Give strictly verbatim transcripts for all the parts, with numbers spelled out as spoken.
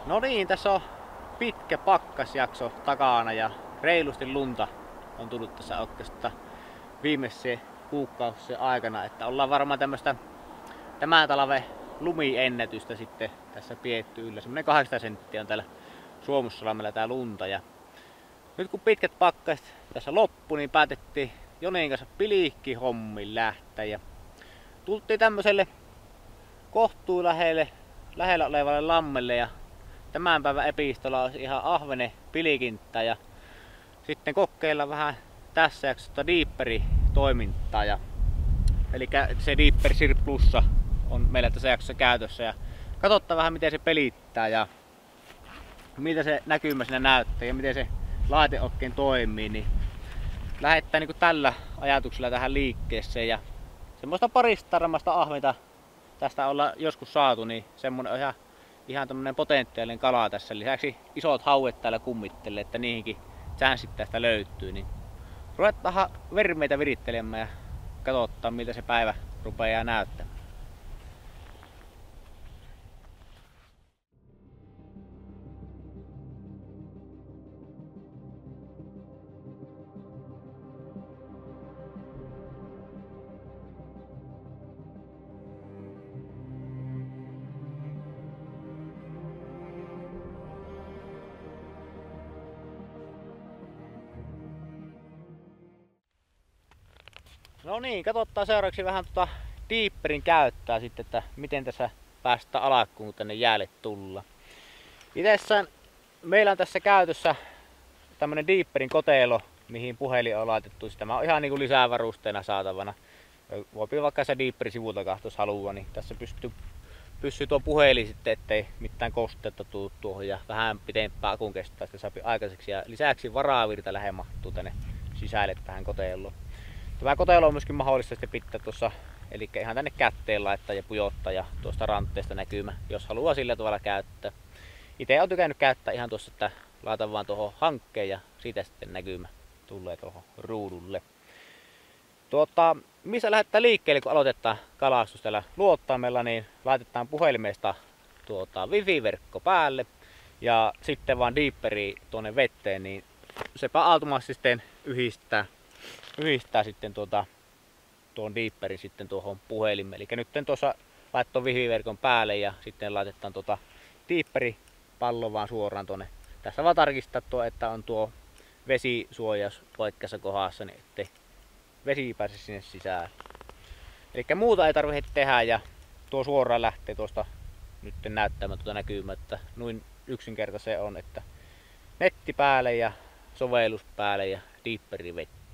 No niin, tässä on pitkä pakkasjakso takana ja reilusti lunta on tullut tässä oikeastaan viimeisen kuukausien aikana, että ollaan varmaan tämmöistä tämän talven lumiennätystä sitten tässä pietty yllä. Semmonen kahdeksan senttiä on täällä Suomussalmella tää lunta, ja nyt kun pitkät pakkaset tässä loppu, niin päätettiin Jonin kanssa piliikkihommiin lähteä ja tultiin tämmöiselle kohtuu lähelle, lähellä olevalle lammelle, ja tämän päivän epistolla olisi ihan ahvene pilikintä ja sitten kokeilla vähän tässä jaksossa Deeperi toimintaa. Ja, eli se Deeper Sirp Plussa on meillä tässä jaksossa käytössä ja katsotaan vähän miten se pelittää ja mitä se näkymä siinä näyttää ja miten se laite oikein toimii. Niin lähdetään niin kuin tällä ajatuksella tähän liikkeeseen ja semmoista paristarmasta ahventa tästä ollaan joskus saatu, niin semmonen on ihan ihan tämmönen potentiaalinen kala tässä. Lisäksi isot hauet täällä kummittelee, että niihinkin chanssit tästä löytyy. Niin ruvetaan vermeitä virittelemään ja katsotaan miltä se päivä rupeaa näyttämään. No niin, katsotaan seuraavaksi vähän tuota Deeperin käyttöä sitten, että miten tässä päästään alkuun, kun tänne jäälle tulla. Itessään meillä on tässä käytössä tämmönen Deeperin kotelo, mihin puhelin on laitettu. Tämä on ihan niin kuin lisävarusteena saatavana. Voi vaikka se Deeperin sivulta katsoa, jos haluaa, niin tässä pystyy, pystyy tuo puhelin sitten, ettei mitään kosteutta tuu tuohon ja vähän pitempää akun kestää sitä saapi aikaiseksi. Ja lisäksi varavirta lähe mahtuu tänne sisälle tähän koteloon. Tämä kotelo on myöskin mahdollista sitten pitää tuossa, eli ihan tänne kätteen laittaa ja pujottaa ja tuosta rantteesta näkymä, jos haluaa sillä tavalla käyttää. Itse olen tykännyt käyttää ihan tuossa, että laitan vaan tuohon hankkeen ja siitä sitten näkymä tulee tuohon ruudulle. Tuota, missä lähdetään liikkeelle, kun aloitetaan kalastus täällä luottaimella, niin laitetaan puhelimesta tuota wifi-verkko päälle ja sitten vaan Deeperi tuonne veteen, niin sepä automaattisesti yhdistää. yhdistää sitten tuota, tuon Deeperin sitten tuohon puhelimeen. Eli nyt tuossa laittaa wifi-verkon päälle ja sitten laitetaan tuota Deeperi pallo vaan suoraan tuonne. Tässä vaan tarkistaa tuo, että on tuo vesisuojaus oikeassa kohdassa, niin ettei vesi pääse sinne sisään. Eli muuta ei tarvitse tehdä ja tuo suoraan lähtee tuosta nyt näyttämään tuota näkymää, että noin yksinkertaisen on, että netti päälle ja sovellus päälle ja Deeperi vettä.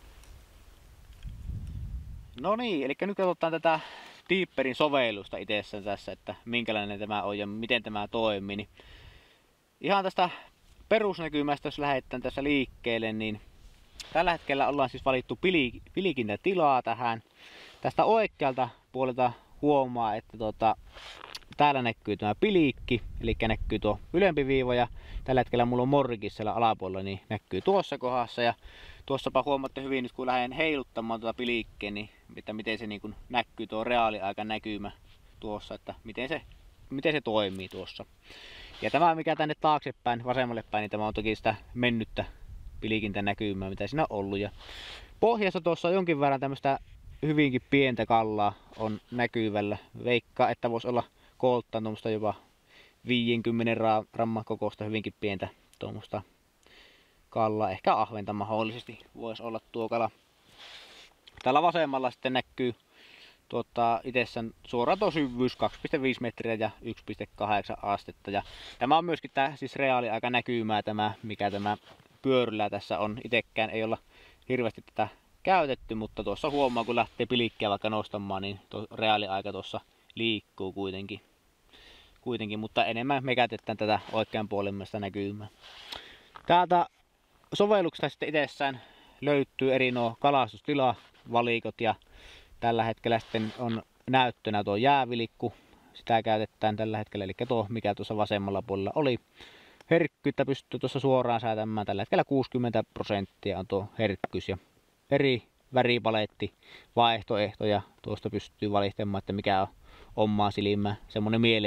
No niin, eli nyt katsotaan tätä Deeperin sovellusta itsessään tässä, että minkälainen tämä on ja miten tämä toimii. Niin ihan tästä perusnäkymästä, jos lähdetään tässä liikkeelle, niin tällä hetkellä ollaan siis valittu pilikintätilaa tähän. Tästä oikealta puolelta huomaa, että tuota, täällä näkyy tämä piliikki, eli näkyy tuo ylempi viiva ja tällä hetkellä mulla on morrikis siellä alapuolella, niin näkyy tuossa kohdassa. Ja tuossapa huomaatte hyvin nyt kun lähden heiluttamaan tuota piliikkiä, niin että miten se niin kuin näkyy tuo reaaliaikan näkymä tuossa, että miten se, miten se toimii tuossa. Ja tämä mikä tänne taaksepäin, vasemmalle päin, niin tämä on toki sitä mennyttä pilikintä näkymää, mitä siinä on ollut. Ja pohjassa tuossa on jonkin verran tämmöistä hyvinkin pientä kallaa on näkyvällä. Veikkaa, että voisi olla kooltaan tuommoista jopa viisikymmentä grammaa kokoista hyvinkin pientä tuommoista kallaa. Ehkä ahventa mahdollisesti voisi olla tuo kala. Täällä vasemmalla sitten näkyy tuota, itsessään suora tuo syvyys kaksi pilkku viisi metriä ja yksi pilkku kahdeksan astetta. Ja tämä on myöskin tämä siis reaaliaika näkymää tämä, mikä tämä pyöryllä tässä on. Itsekään ei olla hirveästi tätä käytetty, mutta tuossa huomaa kun lähtee pilikkiä vaikka nostamaan, niin tuo reaaliaika tuossa liikkuu kuitenkin. kuitenkin mutta enemmän me käytetään tätä oikean puolimmaista näkymää. Täältä sovelluksesta sitten itsessään löytyy eri nuo kalastutilavalikot ja tällä hetkellä sitten on näyttönä tuo jäävilikku. Sitä käytetään tällä hetkellä, eli tuo mikä tuossa vasemmalla puolella oli. Herkkyyttä pystyy tuossa suoraan säätämään. Tällä hetkellä kuusikymmentä prosenttia on tuo herkkyys ja eri väripaletti vaihtoehtoja. Tuosta pystyy valitsemaan, että mikä on omaa silmää. Semmonen mielinen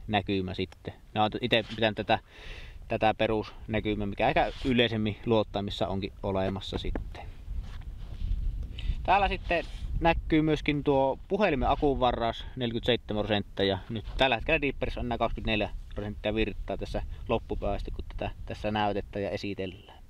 näkymä sitten. Mä oon itse pitänyt tätä, tätä perusnäkymää, mikä ehkä yleisemmin luottamissa onkin olemassa sitten. Täällä sitten näkyy myöskin tuo puhelimen akunvaraus neljäkymmentäseitsemän prosenttia ja nyt tällä hetkellä Deeperissä on nämä kaksikymmentäneljä prosenttia virtaa tässä loppupäästä, kun tätä tässä näytetään ja esitellään.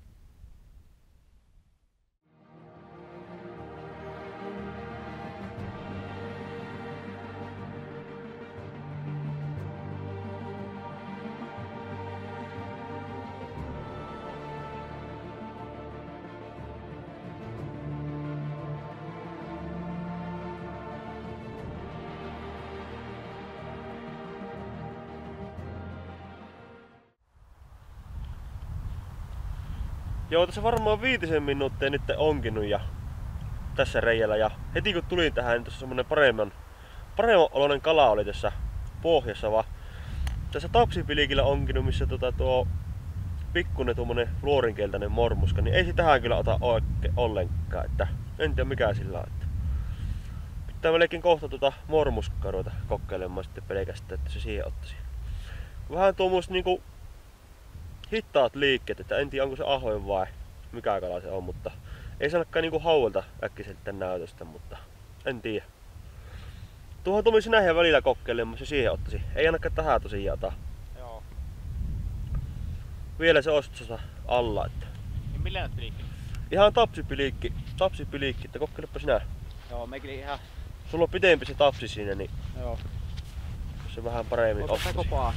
Joo, tässä varmaan viitisen minuuttia nyt onkinut ja tässä reijällä ja heti kun tulin tähän, niin tuossa semmonen paremman, paremman oloinen kala oli tässä pohjassa, vaan tässä tapsipilikillä onkinut, missä tota tuo pikkunen tuommoinen fluorinkeltainen mormuska, niin ei se tähän kyllä ota oikein ollenkaan, että en tiedä mikä sillä on. Että pitää melkein kohta tuota mormuskaa ruveta kokeilemaan sitten pelkästään, että se siihen ottaisi. Vähän tuommoista niinku hittaat liikkeet, että en tiedä onko se ahoin vai mikä kala se on, mutta ei sanakaan niinku hauelta äkkiseltä näytöstä, mutta en tiedä. Tuohon tuli sinä välillä kokeilemaan, se siihen ottaisi. Ei ainakaan tähän tosiaan ota. Joo. Vielä se olisi tuossa alla, että. Niin millä näytti liikkeelle? Ihan tapsipiliikki, tapsipiliikki, että kokeilepa sinä. Joo, mekin ihan. Sulla on pitempi se tapsi siinä, niin Joo. se vähän paremmin Ota ottaisi. kopaa.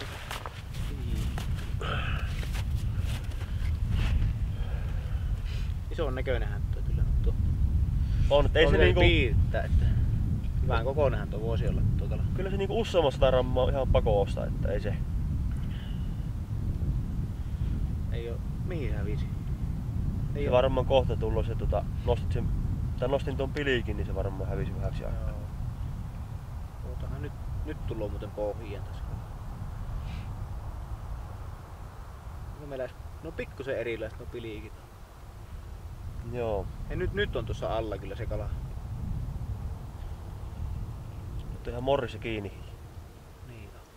Ison näköinenhän tuo kyllä tuo. On, että ei se niinku piirtää, että hyvän kokoinenhan tuo voisi olla tuo kala. Kyllä se niinku useammasta rammaa on ihan pakoosta, että ei se. Ei oo. Mihin sä viisi? Ei Se oo. varmaan kohta tullo se tota nostit sen tai nostin tuon piliikin, niin se varmaan hävisi vähäksi aikaa. Joo. Ootahan nyt nyt tuloo muuten pohjien tässä. No meillä no pikkusen erilaiset no piliikit. Joo. Ja nyt nyt on tuossa alla kyllä se kala. Nyt on ihan morrissa kiinni. Niin on.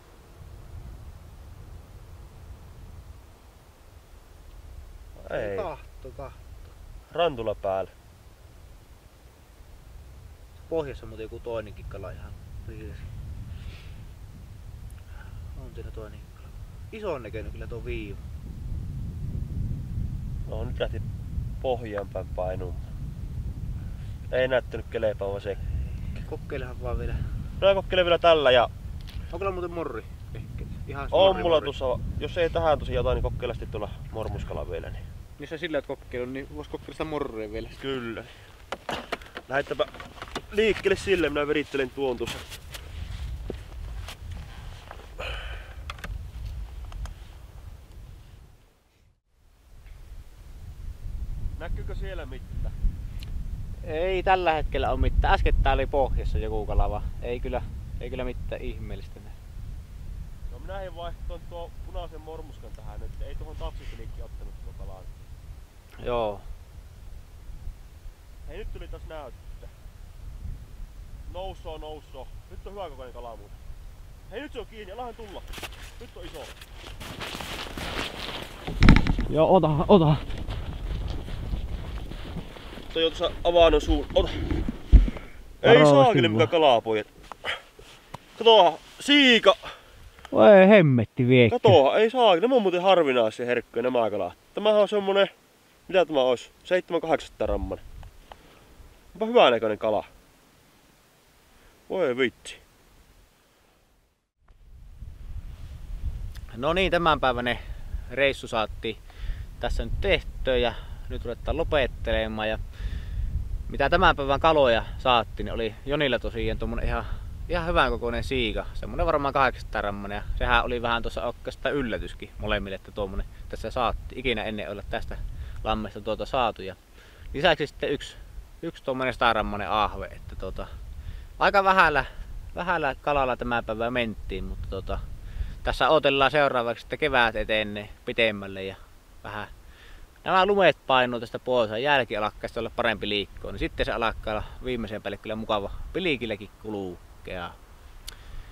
Ei. Kahto, kahto. Rantula päällä. Pohjassa on muuten joku toinenkin kala ihan piirissä. On siinä toinen kala. Ison näköinen kyllä tuo viiva. No nyt lähti pohjaan päin painumaan. Ei näyttänyt kelepaavan se. Kokeilehan vaan vielä. Minä kokeilen vielä tällä ja Onko kyllä muuten morri? Ehkä. Ihan on morri, mulla morri. tuossa, jos ei tähän tosiaan jotain, niin kokeilla sitten tuolla mormuskala vielä. Niin. Jos sä sillä oot kokeillut, niin vois kokeilla sitä morria vielä. Kyllä. Lähettäpä liikkeelle sille, minä verittelen tuon tuossa. Näkyykö siellä mitään? Ei tällä hetkellä ole mitään. Äskettäin oli pohjassa joku kalava. Ei kyllä, ei kyllä mitään ihmeellistä näe. No minä en vaihtoon tuo punaisen mormuskan tähän nyt. Ei tuohon tapsipiliikki ottanut tuo kalaan. Joo. Hei, nyt tuli taas näyttää. Nousoo, nousoo. Nyt on hyvä kokoinen kala muuten. Hei, nyt se on kiinni. Alahan tulla. Nyt on iso. Joo, ota, ota. Toi on tuossa avannut suun. Ota. Ei saakeli mikä kalaa, pojat. Katoa, siika. Voi hemmetti viekkä. Katoa, ei saakeli. Nämä on muuten harvinaisia herkkuja nämä kalat. Tämähän on semmonen, mitä tämä olisi? seitsemän kahdeksan rammanen. Onpa hyvän näköinen kala. Voi vitsi. No niin, tämänpäiväinen reissu saattiin tässä nyt tehtyä ja nyt ruvetaan lopettelemaan. Ja mitä tämän päivän kaloja saattiin, niin oli Jonilla tosiaan tuommoinen ihan, ihan hyvän kokoinen siika. Semmoinen varmaan kahdeksansataa rammanen ja sehän oli vähän tuossa oikeastaan yllätyskin molemmille, että tuommoinen tässä saatti. Ikinä ennen olla tästä lammesta tuota saatu. Ja lisäksi sitten yksi, yksi tuommoinen sata rammanen ahve, että tuota, aika vähällä, vähällä kalalla tämän päivän mentiin, mutta tuota, tässä odotellaan seuraavaksi, että kevät etenee pitemmälle ja vähän nämä lumet painuu tästä pois ja jälki alkaa olla parempi liikkoa, niin sitten se alkaa olla viimeisen päälle kyllä mukava piliikilläkin kulkea.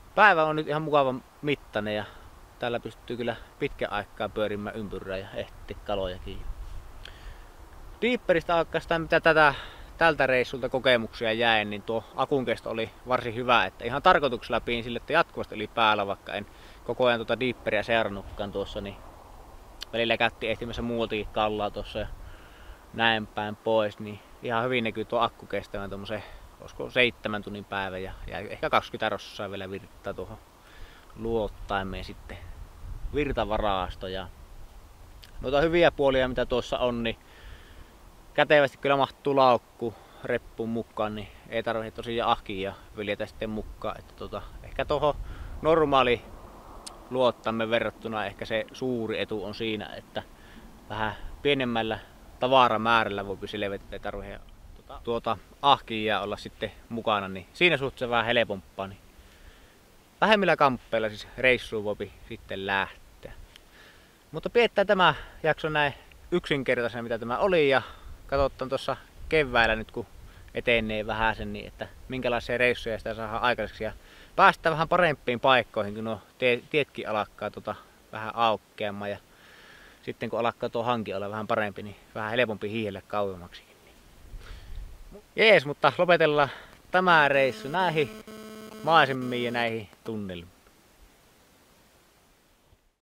päivä on nyt ihan mukavan mittainen ja täällä pystyy kyllä pitkän aikaa pyörimään ympyrää ja ehti kalojakin. Deeperistä oikeastaan mitä tätä, tältä reissulta kokemuksia jäi, niin tuo akun kesto oli varsin hyvä. Että ihan tarkoituksella piin sille, että jatkuvasti oli päällä, vaikka en koko ajan tuota Deeperiä seurannutkaan tuossa. Niin välillä käytti ehtimässä muutakin kallaa tuossa ja näin päin pois. Niin ihan hyvin näkyy tuo akku kestävän tuommoisen, olisiko seitsemän tunnin päivän ja, ja ehkä kaksikymmentä rossaa vielä virtaa tuohon luottaimeen sitten virtavarasto. Ja noita hyviä puolia mitä tuossa on, niin kätevästi kyllä mahtuu laukku reppuun mukaan, niin ei tarvitse tosiaan ahkia viljetä sitten mukaan. Että tota, ehkä tuohon normaali luottamme verrattuna ehkä se suuri etu on siinä, että vähän pienemmällä tavaramäärällä voi selvitä, että ei tarvitse tuota, tuota ahkia olla sitten mukana, niin siinä suhteessa vähän helpompaa. Niin vähemmillä kamppeilla siis reissuun voi sitten lähteä. Mutta pidetään tämä jakso näin yksinkertaisena mitä tämä oli ja katsotaan tuossa keväällä nyt kun etenee vähän sen, niin että minkälaisia reissuja sitä saadaan aikaiseksi ja päästään vähän parempiin paikkoihin, kun nuo tietkin alkaa tota vähän aukeamaan ja sitten kun alkaa tuo hanki olla vähän parempi, niin vähän helpompi hiihellä kauemmaksikin. Jees, mutta lopetellaan tämä reissu näihin maisemiin ja näihin tunnelmiin.